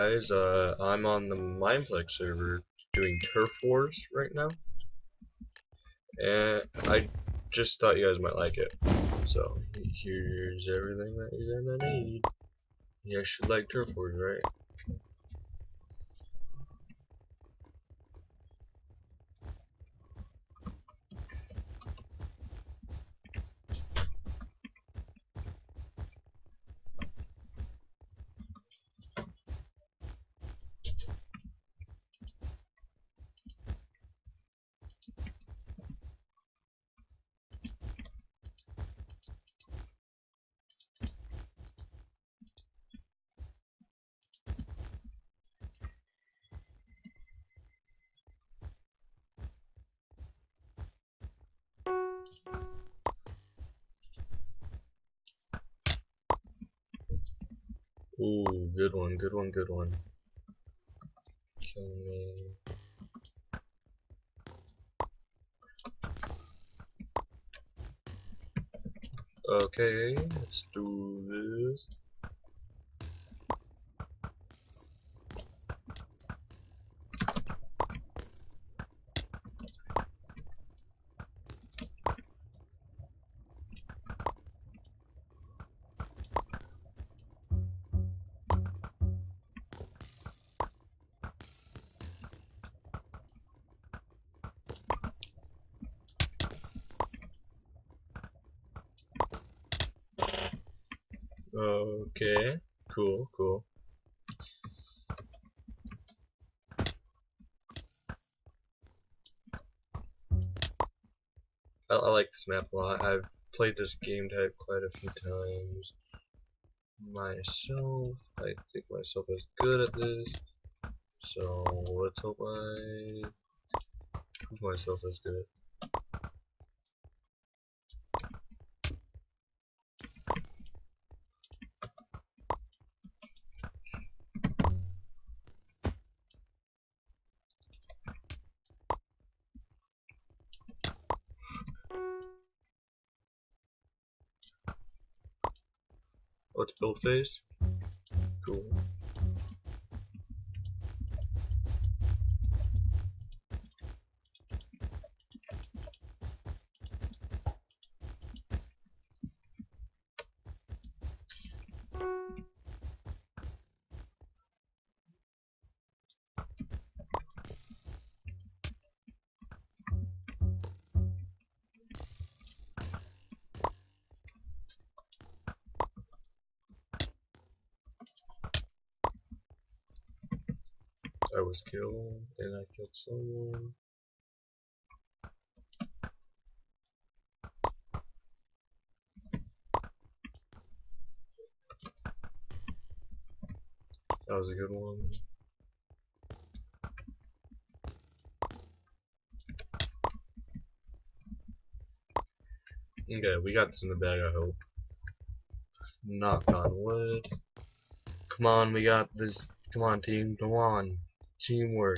Guys, I'm on the Mineplex server doing Turf Wars right now, and I just thought you guys might like it. So here's everything that you're gonna need. You guys should like Turf Wars, right? Ooh, good one, good one, good one. Kill me. Okay, let's do this. Okay, cool, cool. I like this map a lot. I've played this game type quite a few times myself. I think myself is good at this. So let's hope I prove myself as good. Oh, it's build phase? Cool. I was killed, and I killed someone. That was a good one. Okay, we got this in the bag, I hope. Knock on wood. Come on, we got this. Come on, team. Come on. Teamwork.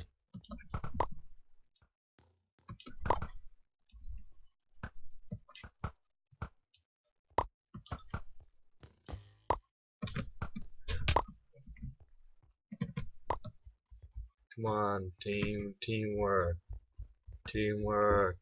Come on, team. Teamwork. Teamwork.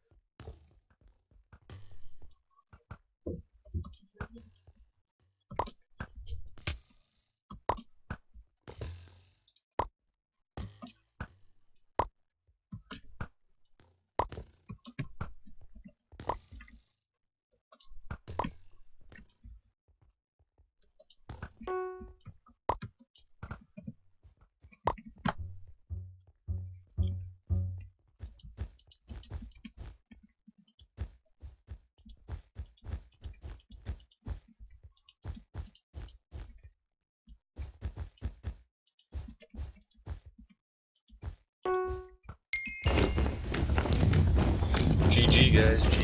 GG, guys. GG.